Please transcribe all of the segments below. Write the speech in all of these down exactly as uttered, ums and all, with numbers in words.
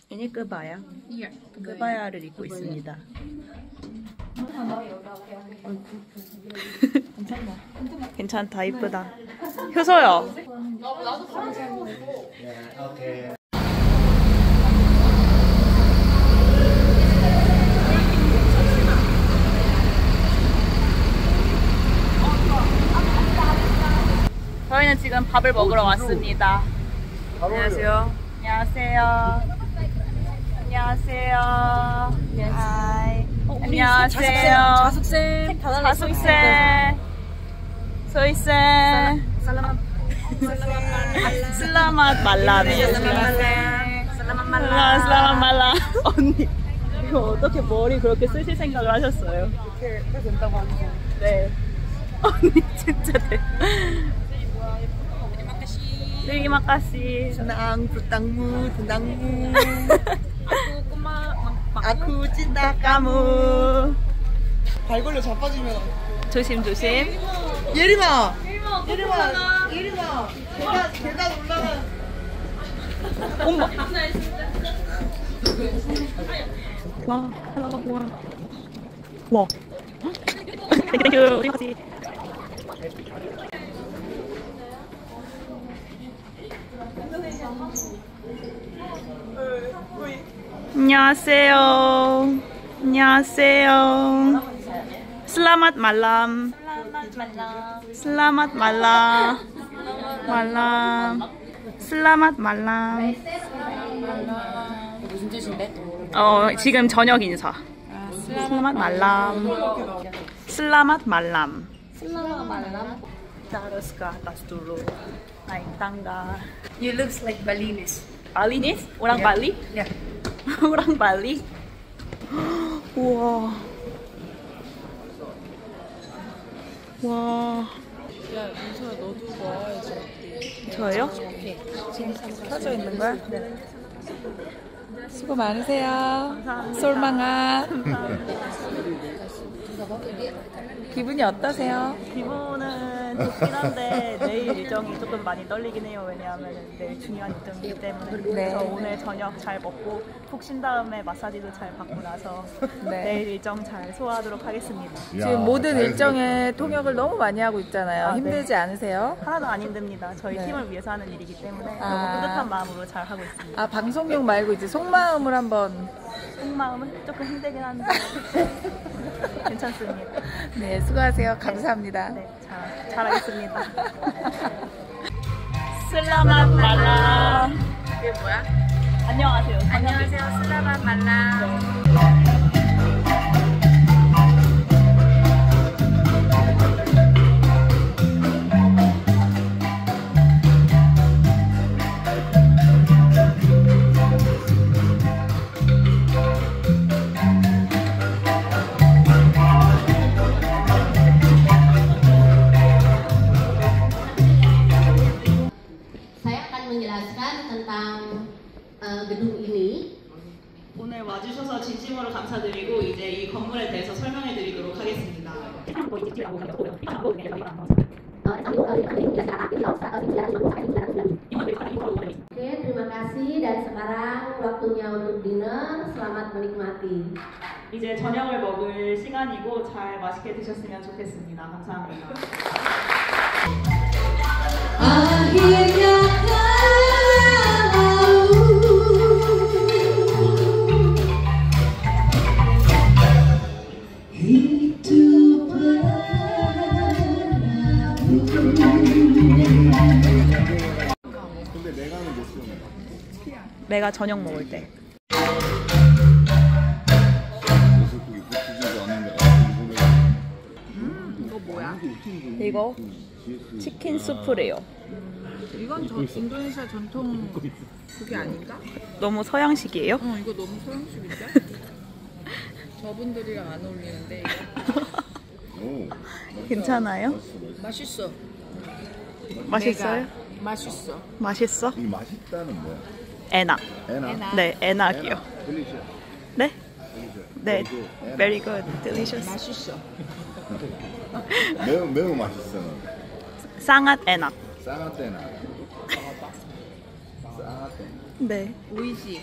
Ini kebaya. Iya. kebaya를 입고 있습니다. 괜찮다, 이쁘다. 효서요. 저희는 지금 밥을 먹으러 왔습니다. 안녕하세요. 안녕하세요. 안녕하세요. 하이. 어, 안녕하세요. 자숙생. 자숙생. 소이생. 슬라맛 말라네. 슬라맛 말라. 슬라맛 말라. 언니, 이거 어떻게 머리 그렇게 쓰실 생각을 하셨어요? 이렇게 해도 된다고 하면서. 네. 언니 진짜 대. Terima kasih. Senang bertemu tentangmu. Aku cinta kamu. 발걸려 자빠지면. 조심 조심. 예림아. 예림아. 예림아. 계단 계단 올라가. 엄마. 와, 하나가 와. 와. 땡큐. terima kasih. 안녕하세요. 안녕하세요. Selamat malam. Selamat malam. Malam. Selamat malam. 무슨 뜻인데? 어, 지금 저녁 인사. Selamat malam. Selamat malam. Selamat malam. Kita harus ke atas dulu. Naik tangga. You looks like Balinese. Balinese? Orang Yeah. Bali? Yeah. orang Bali? 우와. 와. 야, 민서야 너도 와야지. 저요? 지금 켜져 있는 거야? 네. 수고 많으세요. 솔망아. 기분이 어떠세요? 기분은 좋긴 한데 내일 일정이 조금 많이 떨리긴 해요. 왜냐하면 내일 중요한 일정이기 때문에. 네. 그래서 오늘 저녁 잘 먹고 푹 쉰 다음에 마사지도 잘 받고 나서 네. 내일 일정 잘 소화하도록 하겠습니다. 지금 모든 일정에 통역을 너무 많이 하고 있잖아요. 아, 힘들지 네. 않으세요? 하나도 안 힘듭니다. 저희 네. 팀을 위해서 하는 일이기 때문에 아. 너무 뿌듯한 마음으로 잘 하고 있습니다. 아, 방송용 말고 이제 속마음을 한번. 속마음은 조금 힘들긴 한데 괜찮습니다. 네, 수고하세요. 감사합니다. 네, 잘, 잘하겠습니다. 슬라맛 말라. 이게 뭐야? 안녕하세요. 안녕하세요. 슬라맛 말라. menjelaskan tentang uh, gedung ini. 오늘 와주셔서 진심으로 감사드리고 이제 이 건물에 대해서 설명해 드리도록 하겠습니다. Oke, terima kasih dan sekarang waktunya untuk dinner. Selamat menikmati. 이제 저녁을 먹을 시간이고 잘 맛있게 드셨으면 좋겠습니다. 감사합니다. 아khirnya 근데 내가는 못 쓰는 내가 저녁 먹을 때. 이거 뭐야? 이거 치킨 수프래요. 이건 저 인도네시아 전통 그게 아닌가? 너무 서양식이에요? 어, 이거 너무 서양식인데? 저분들이랑 안 어울리는데 이거. 괜찮아요? 맛있어. 맛있어요? 맛있어. 맛있어? 이 맛있다는 뭐야? 에낙. 에나? 네, 에낙이요. 딜리셔. 네? 네, very good, delicious. 맛있어. 매우 매우 맛있어. 쌍앗 에낙. 쌍화떼나. 쌍화떼. 네. 오이시.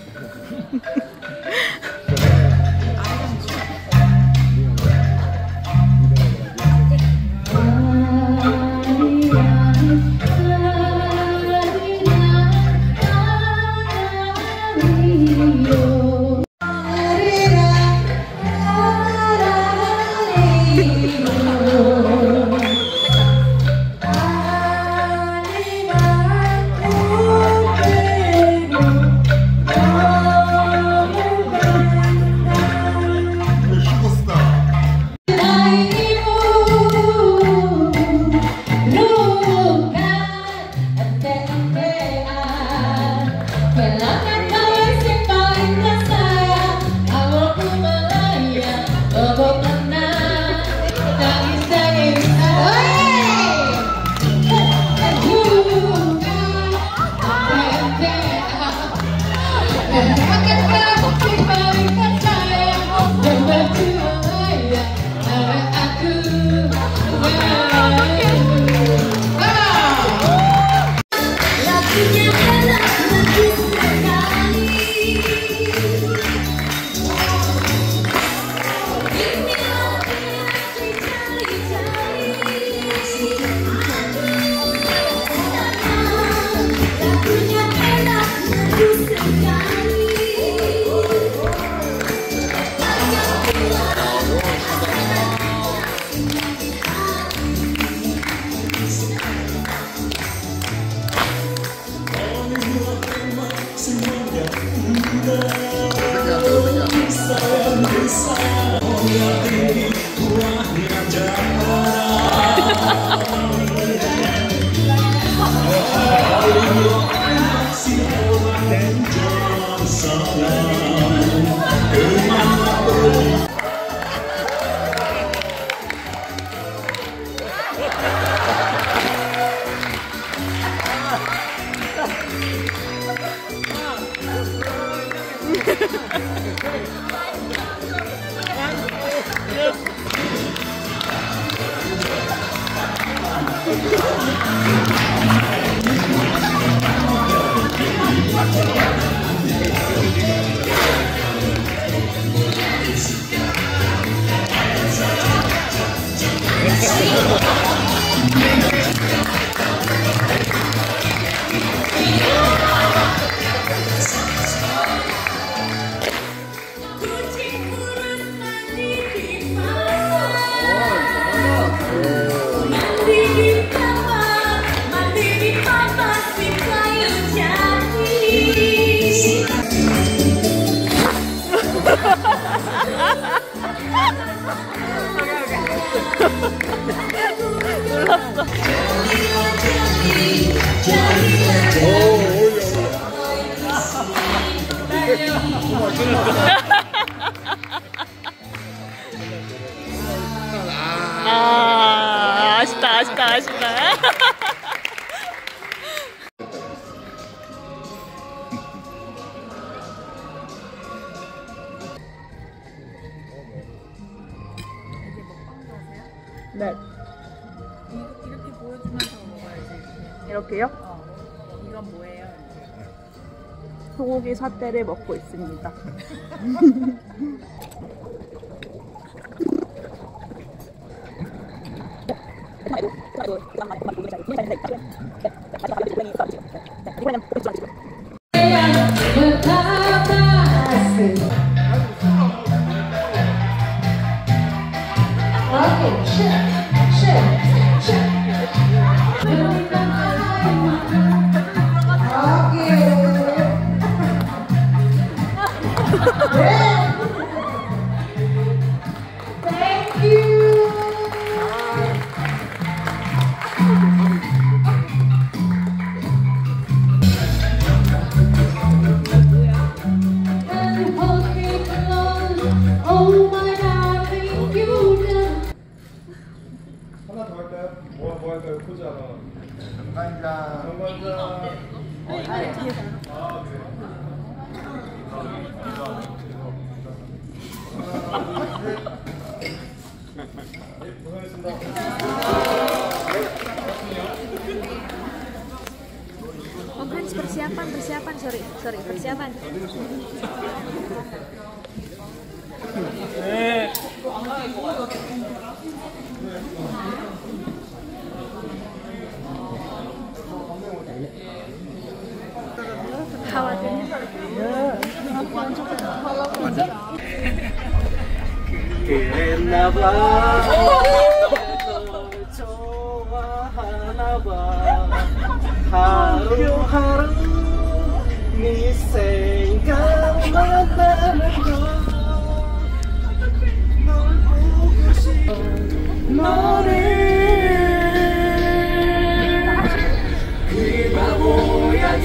아, 아쉽다, 아쉽다, 아쉽다. 네. 이렇게 보여주면서 먹어야지. 이렇게요? 어. 이건 뭐예요? 소고기 사태를 먹고 있습니다. 하나 더 할까요? 뭐, 뭐 할까요? 포즈 하나. 감사합니다. 정관장. 아, 네. Sorry, persiapan. 네. 그랬나봐 널 좋아하나봐 하루하루 네 생각만 나는 널 보고 싶어 너를 그 바보야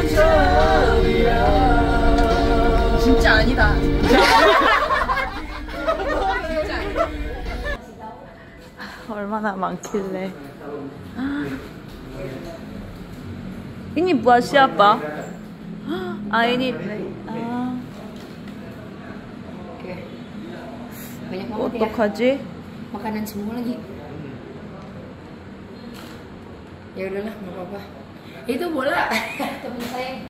진짜야 진짜 아니다. 얼마나 많길래. Ini buat siapa? Ah, ini. Ah, Oke. Banyak banget ya. 어떡하지? Makanan semua lagi. Ya udahlah, nggak apa-apa. Itu bola temen saya.